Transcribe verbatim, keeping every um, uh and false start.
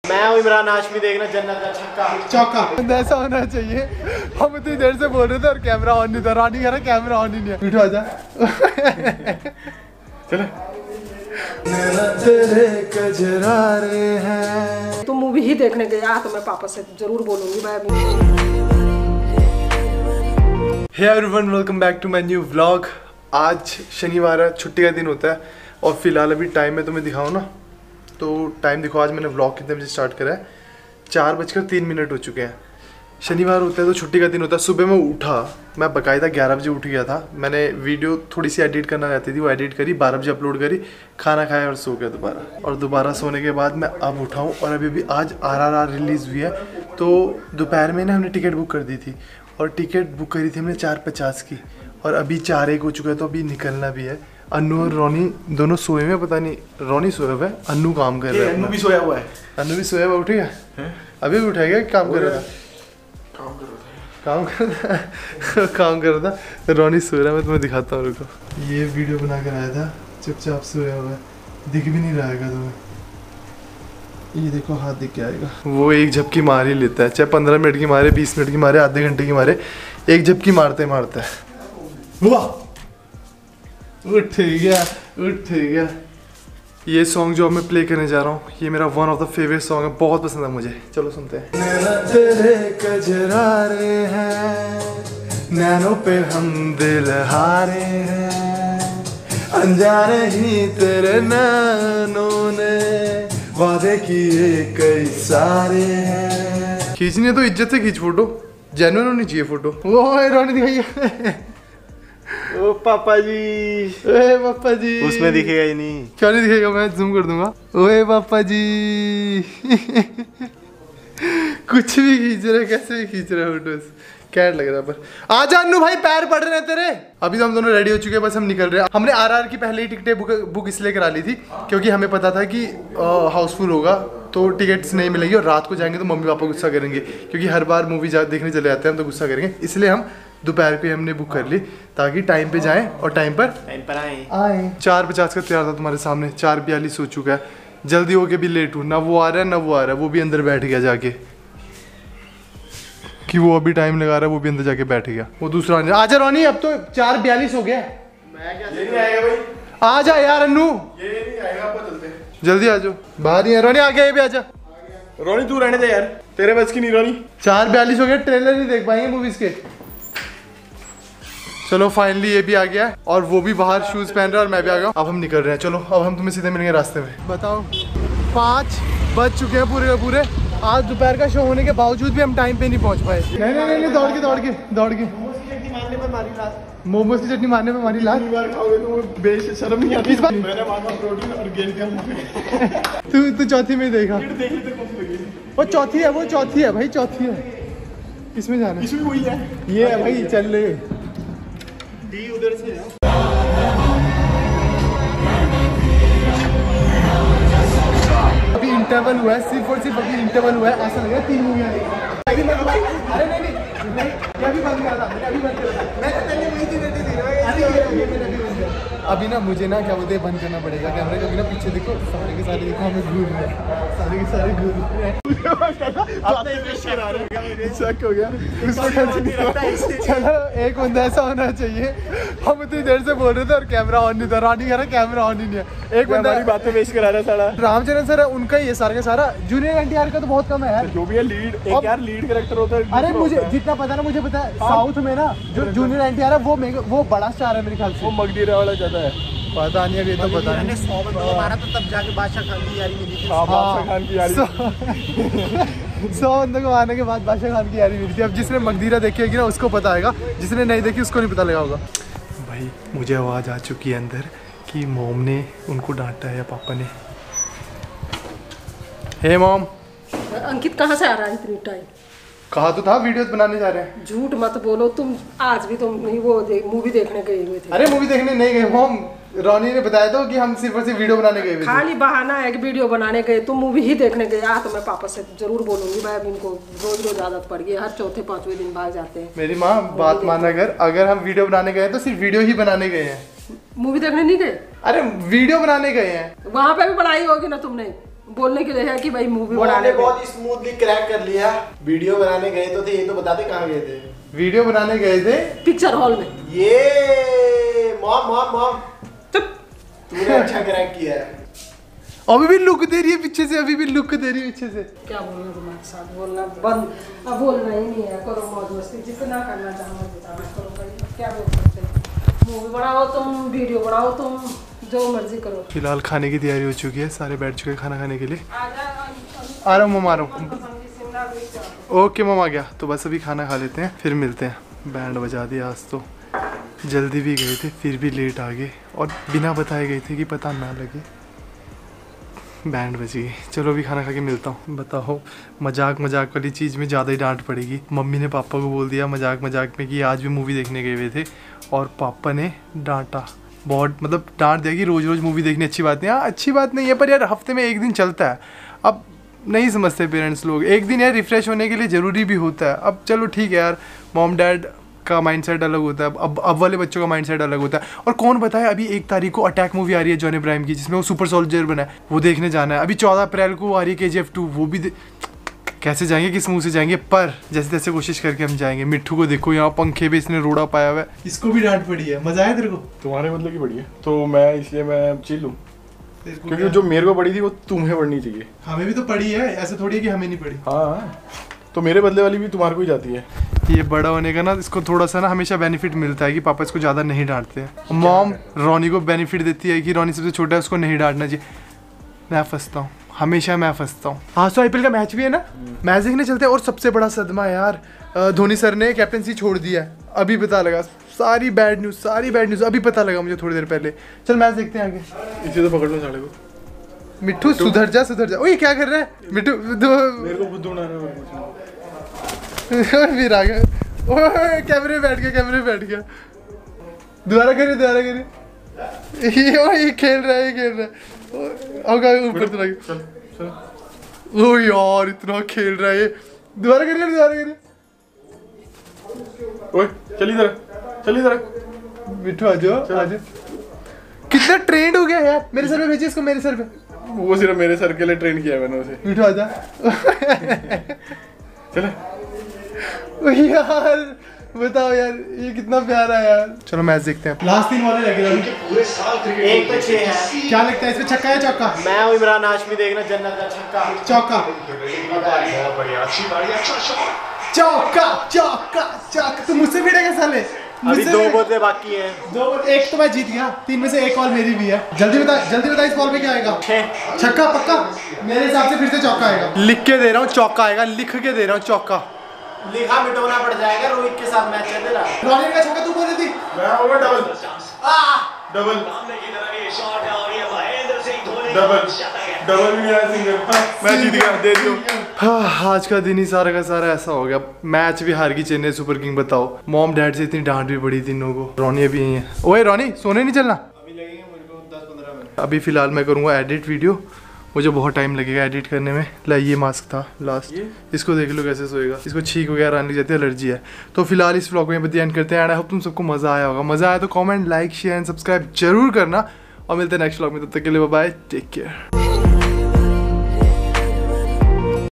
मैं हूँ इमरान हाशमी, देखना जन्नत का छक्का चौका। ऐसा होना चाहिए। हम इतनी देर से बोल रहे थे और कैमरा ऑन नहीं था। रानी कह रहा कैमरा ऑन ही नहीं है। उठो आजा। चलो। तेरे कजरारे हैं। तुम मूवी ही देखने गए आ तो मैं पापा से जरूर बोलूंगी भाई। Hey everyone, welcome back to my new vlog. आज शनिवार है, छुट्टी का दिन होता है और फिलहाल अभी टाइम में तुम्हें दिखाऊँ ना, तो टाइम दिखाओ। आज मैंने व्लॉग कितने बजे स्टार्ट करा है? चार बजकर तीन मिनट हो चुके हैं। शनिवार होता है तो छुट्टी का दिन होता है। सुबह मैं उठा, मैं बाकायदा ग्यारह बजे उठ गया था। मैंने वीडियो थोड़ी सी एडिट करना रहती थी, वो एडिट करी, बारह बजे अपलोड करी, खाना खाया और सो गया दोबारा। और दोबारा सोने के बाद मैं अब उठाऊँ और अभी भी आज आर आर आर रिलीज़ हुई है। तो दोपहर में ना हमने टिकट बुक कर दी थी और टिकट बुक करी थी हमने चार पचास की, और अभी चार एक हो चुका है तो अभी निकलना भी है। अन्नू और रोनी दोनों सोए हुए, पता नहीं रोनी सोया हुआ है, अन्नू काम कर रहा है। अन्नू भी सोया हुआ है। अन्नू भी सोया हुआ, उठेगा अभी भी उठेगा? काम कर रहा था, काम कर रहा था काम कर रहा था काम कर रहा था। रोनी सो रहा है, मैं तुम्हें दिखाता हूँ, रुको। ये वीडियो बना कर आया था, चुपचाप सोया हुआ है, दिख भी नहीं रहा है तुम्हें। ये देखो हाथ दिख के आएगा। वो एक झपकी मार ही लेता है, चाहे पंद्रह मिनट की मारे, बीस मिनट की मारे, आधे घंटे की मारे, एक झपकी मारते मारता है। वाह, उठ गया उठ गया। ये सॉन्ग जो मैं प्ले करने जा रहा हूँ, ये मेरा one of the favourite song है, बहुत पसंद है मुझे। चलो सुनते हैं। तेरे कजरारे हैं, नैनों पे हम दिल हारे हैं, अनजाने ही तेरे नैनों ने वादे किए कई सारे हैं। खींचनी है तो इज्जत से खींच फोटो, जेन्युइन होनी चाहिए फोटो। वो रोनी दिखाइए। ओ पापा जी, ओए पापा जी। उसमें दिखेगा ही नहीं। क्यों नहीं दिखेगा? मैं जूम कर दूंगा। ओए पापा जी। कुछ भी खींच रहे, कैसे भी खींच रहे फोटोज, कैट लग रहा है। पर आजा अन्नू भाई, पैर पड़ रहे हैं तेरे। अभी तो हम दोनों रेडी हो चुके हैं, बस हम निकल रहे हैं। हमने आरआर की पहले ही टिकटें बुक बुक इसलिए करा ली थी क्योंकि हमें पता था कि हाउसफुल होगा तो टिकट्स नहीं मिलेंगी, और रात को जाएंगे तो मम्मी पापा गुस्सा करेंगे, क्योंकि हर बार मूवी देखने चले जाते हैं हम तो गुस्सा करेंगे। इसलिए हम दोपहर को हमने बुक कर ली ताकि टाइम पे जाएं और टाइम पर टाइम पर आए आए। चार पचास का तैयार था तुम्हारे सामने, चार बयालीस हो चुका है। जल्दी होके भी लेट हूँ, ना वो आ रहा है ना वो आ रहा है। वो भी अंदर बैठ गया जाके, कि वो अभी टाइम लगा रहा है, वो भी अंदर जाके बैठ गया। वो दूसरा आजा रोनी, अब तो चार बयालीस हो गया। मैं क्या नहीं आएगा भाई, आ जा यार अन्नू, ये नहीं आएगा, आपको चलते हैं। जल्दी आ जाओ। बाहर ही है रोनी, आ गया ये भी आजा। रोनी तू रहने दे यार, तेरे बस की नहीं रोनी। चार बयालीस हो गया, ट्रेलर नहीं देख पाएंगे मूवीज के। चलो फाइनली ये भी आ गया है, और वो भी बाहर शूज पहन रहा है और मैं भी आ गया। अब हम निकल रहे हैं, चलो अब हम तुम्हें सीधे मिलेंगे रास्ते में। बताओ पाँच बज चुके हैं पूरे के पूरे। आज दोपहर का शो होने के बावजूद भी हम टाइम पे नहीं पहुंच पाए। नहीं नहीं नहीं, नहीं दौड़ के दौड़ के दौड़ के मोमोज की चटनी मारने में हमारी लाश। बेशर्म नहीं आती इस बार। मैंने मांगा प्रोटीन और गेन किया। तू तू चौथी में देखा, वो चौथी है, वो चौथी है भाई, चौथी है। किसमें जाना है? इसमें वही है, ये है भाई, चल ले डी उधर से है। अभी इंटरवल हुआ है, सिर्फ और सिर्फ अभी इंटरवल हुआ है। ऐसा लग रहा है तीन मूवियां अरे नहीं नहीं नहीं, अभी बंद करा था, अभी बंद करा था। मैं तो पहले वही थी, बैठी थी। अभी ना मुझे ना क्या बोलते हैं, बंद करना पड़ेगा कैमरा, क्योंकि ना पीछे देखो सारे के सारे, देखो हमें घूर रहे हैं, सारे के सारे घूर रहे हैं। शक हो गया उसमें। चलो एक बंदा ऐसा होना चाहिए। हम इतनी देर से बोल रहे थे और कैमरा ऑन नहीं था। रानी कह रहा कैमरा ऑन ही नहीं है। एक बंदा बातें पेश करा रहा सारा रामचरण सर है, उनका ही है सारा का सारा। जूनियर एनटीआर का तो बहुत कम है यार। जो भी है लीड, एक यार लीड कैरेक्टर होता है। अरे मुझे जितना पता ना, मुझे पता है साउथ में ना जो जूनियर एनटीआर है वो वो बड़ा स्टार है मेरे ख्याल से। वो मगडीरा वाला ज्यादा है, पता नहीं है, ये तो पता नहीं। सौ बंदों को मारा तो तब जाके बादशाह खान की यारी मिली थी। बादशाह खान की यारी, सौ बंदों को मारने के बाद बादशाह खान की यारी मिली थी। अब जिसने मगधीरा देखी होगी ना उसको पता आएगा, जिसने नहीं देखी उसको नहीं पता लगा होगा। भाई मुझे आवाज़ आ चुकी है अंदर कि मॉम ने उनको डांटा है या पापा ने। हे मॉम। अंकित कहाँ से आ रहा है इतनी टाइम? कहा तो था वीडियो बनाने जा रहे हैं। झूठ मत बोलो, तुम आज भी तुम नहीं वो दे, मूवी देखने गए हुए थे। अरे मूवी देखने नहीं गए मॉम, रोनी ने बताया था कि हम सिर्फ और सिर्फ वीडियो बनाने गए हुए थे। खाली बहाना है कि वीडियो बनाने गए, तुम मूवी ही देखने गए आ तो मैं पापा से जरूर बोलूंगी भाई। अब इनको रोज रोज आदत पड़ गई, हर चौथे पांचवें दिन भाग जाते हैं। मेरी माँ बात माना, अगर अगर हम वीडियो बनाने गए तो सिर्फ वीडियो ही बनाने गए हैं, मूवी देखने नहीं गए। अरे वीडियो बनाने गए हैं। वहाँ पे भी बनाई होगी ना तुमने, बोलने के लिए है कि भाई मूवी वो बनाने हमने बहुत स्मूथली क्रैक कर लिया। वीडियो बनाने गए तो थे, ये तो बताते कहाँ गए थे? वीडियो बनाने गए थे पिक्चर हॉल में। ये मॉम मॉम मॉम चुप। तूने अच्छा क्रैक किया है। अभी भी लुक दे रही है पीछे से, अभी भी लुक दे रही है पीछे से। क्या बोलना तुम्हारे साथ, बोलना बंद, अब बोलना ही नहीं है। करो मौज मस्ती, जितना करना चाहो बताना करो भाई, अब क्या बोल सकते हैं। मूवी बनाओ तुम, वीडियो बनाओ तुम, जो मर्जी करो। फिलहाल खाने की तैयारी हो चुकी है, सारे बैठ चुके हैं खाना खाने के लिए। आ आ रहा हूँ मम, आ रहा हूँ। ओके मम आ गया, तो बस अभी खाना खा लेते हैं फिर मिलते हैं। बैंड बजा दिया आज तो, जल्दी भी गए थे फिर भी लेट आ गए और बिना बताए गए थे कि पता ना लगे बैंड बजी गई। चलो अभी खाना खा के मिलता हूँ। बताओ मजाक मजाक वाली चीज़ में ज़्यादा ही डांट पड़ेगी। मम्मी ने पापा को बोल दिया मजाक मजाक में कि आज भी मूवी देखने गए हुए थे और पापा ने डांटा बहुत, मतलब डांट दिया कि रोज़ रोज़ मूवी देखनी अच्छी बात नहीं। हाँ अच्छी बात नहीं है, पर यार हफ्ते में एक दिन चलता है। अब नहीं समझते पेरेंट्स लोग, एक दिन यार रिफ़्रेश होने के लिए ज़रूरी भी होता है। अब चलो ठीक है यार, मॉम डैड का माइंडसेट अलग होता है, अब अब वाले बच्चों का माइंडसेट अलग होता है। और कौन बताए, अभी एक तारीख को अटैक मूवी आ रही है जॉन इब्राहिम की, जिसमें वो सुपर सोल्जर बना है, वो देखने जाना है। अभी चौदह अप्रैल को आ रही है के जी एफ टू, वो भी कैसे जाएंगे, किस मुंह से जाएंगे, पर जैसे तैसे कोशिश करके हम जाएंगे। मिट्ठू को देखो यहाँ पंखे पे इसने रोड़ा पाया हुआ है, इसको भी डांट पड़ी है। मजा आया तेरे को? तुम्हारे मतलब की बढ़िया, तो मैं इसलिए मैं चिल हूँ, क्योंकि जो मेरे को पड़ी थी वो तुम्हें पढ़नी चाहिए। हमें भी तो पड़ी है, ऐसे थोड़ी है कि हमें नहीं पड़ी। हाँ तो मेरे बदले वाली भी तुम्हारे को ही जाती है। ये बड़ा होने का ना, इसको थोड़ा सा ना हमेशा बेनिफिट मिलता है कि पापा इसको ज़्यादा नहीं डांटते हैं। मॉम रॉनी को बेनिफिट देती है कि रॉनी सबसे छोटा है, उसको नहीं डांटना चाहिए। मैं फंसता हूँ, हमेशा मैं फंसता हूँ। हाँ सो आई पी एल का मैच भी है ना, मैच देखने चलते हैं। और सबसे बड़ा सदमा यार, धोनी सर ने कैप्टनसी छोड़ दिया है, अभी पता लगा। सारी बैड न्यूज़, सारी बैड न्यूज़ अभी पता लगा मुझे थोड़ी देर पहले। चल मैच देखते हैं आगे। इसे तो पकड़ लो साले को। मिट्ठू सुधर जा, सुधर जा। ओए क्या कर रहा है मिट्टू? मेरे को बुद्धू बना रहा है। फिर आ गया, ओए कैमरे बैठ गया, कैमरे बैठ गया। दोबारा करिए, दोबारा करिए। ये ओ ये खेल रहा है, ये खेल रहा है। होगा ऊपर चला गया। चल चल। ओ यार इतना खेल रहा है ये। दोबारा करिए, दोबारा करिए। ओए चल इधर, चल इधर। मिट्ठू आ जाओ, आ जाओ। कितना ट्रेंड हो गया यार। मेरे सर पे भेजिए इसको, मेरे सर पे। वो सिर्फ मेरे सर के लिए ट्रेन किया मैंने उसे। मिट्ठू आ जा। चले यार बताओ यार, ये कितना प्यारा है यार। चलो मैच देखते हैं। लास्ट तीन बॉलें लगे अभी। पूरे साल क्रिकेट एक पे छह है। क्या लगता है इसमें, छक्का या चौका? मैं हूं इमरान हाशमी, देखना जन्नत का छक्का। चौका, बहुत बढ़िया, अच्छी बारी, अच्छा शॉट। चौका चौका चौका। तू मुझसे भिड़ेगा साले। अभी दो बोतलें बाकी हैं। दो, एक तो मैं जीत गया, तीन में से एक बॉल मेरी भी है। जल्दी बता, जल्दी बता, इस बॉल पे क्या आएगा? छक्का पक्का? मेरे हिसाब से फिर से चौका आएगा। लिख के दे रहा हूँ चौका आएगा, लिख के दे रहा हूँ चौका। लिखा मिटोना पड़ जाएगा, रोहित के साथ मैच चल रहा है। रॉनी का छक्का तू बोल रही थी। मैं over double double double double भी आया सिंगल। मैं जीत गया, दे दियो। हाँ, आज का दिन ही सारा का सारा ऐसा हो गया। मैच भी हार गई चेन्नई सुपर किंग। बताओ, मॉम डैड से इतनी डांट भी पड़ी थी इन लोगों को। रॉनी अभी यही है। ओए रॉनी, सोने नहीं चलना? अभी लगेंगे मेरे को दस पंद्रह मिनट। अभी फिलहाल मैं करूँगा एडिट वीडियो, मुझे बहुत टाइम लगेगा एडिट करने में। ला ये मास्क था लास्ट, इसको देख लो कैसे सोएगा। इसको छींक वगैरह आने लग जाती है, एलर्जी है। तो फिलहाल इस व्लॉग में बस एंड करते हैं। आई होप तुम सबको मज़ा आया होगा। मज़ा आया तो comment, like, share and subscribe जरूर करना और मिलते हैं नेक्स्ट व्लॉग में। तब तक के लिए बाय बाय, टेक केयर।